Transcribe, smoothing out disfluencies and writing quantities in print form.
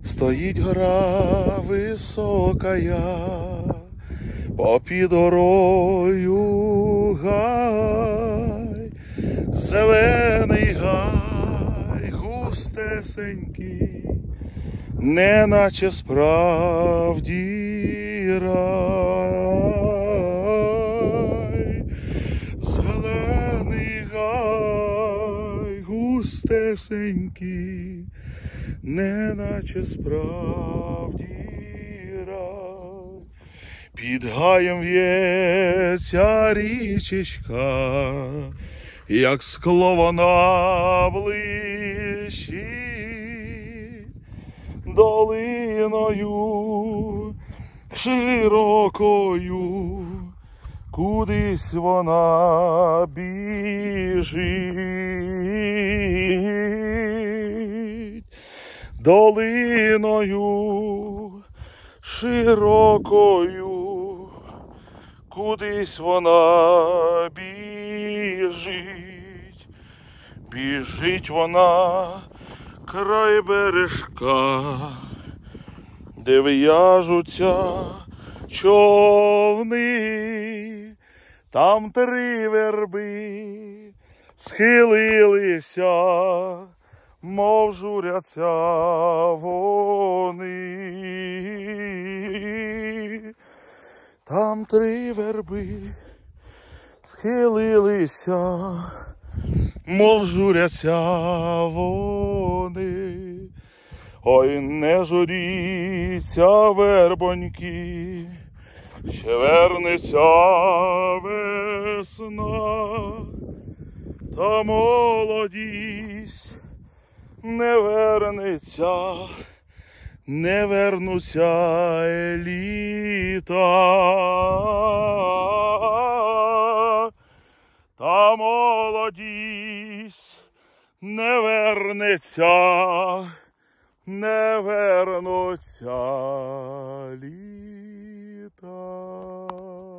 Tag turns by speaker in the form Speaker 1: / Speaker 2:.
Speaker 1: Стоїть гора високая, попід горою гай, зелений гай, густесенький, неначе справді рай. Зелений гай, густесенький, неначе справді рай. Під гаєм в'ється річечка, як скло вона блищить, долиною широкою кудись вона біжить. Долиною широкою кудись вона біжить. Біжить вона край бережка, де в'яжуться човни, там 3 верби схилилися, мов журяться вони. Там 3 верби схилилися, мов журяться вони. Ой, не журіться, вербоньки, ще вернеться весна, та молодість не вернеться, не вернуться літа. Та молодість не вернеться, не вернуться літа.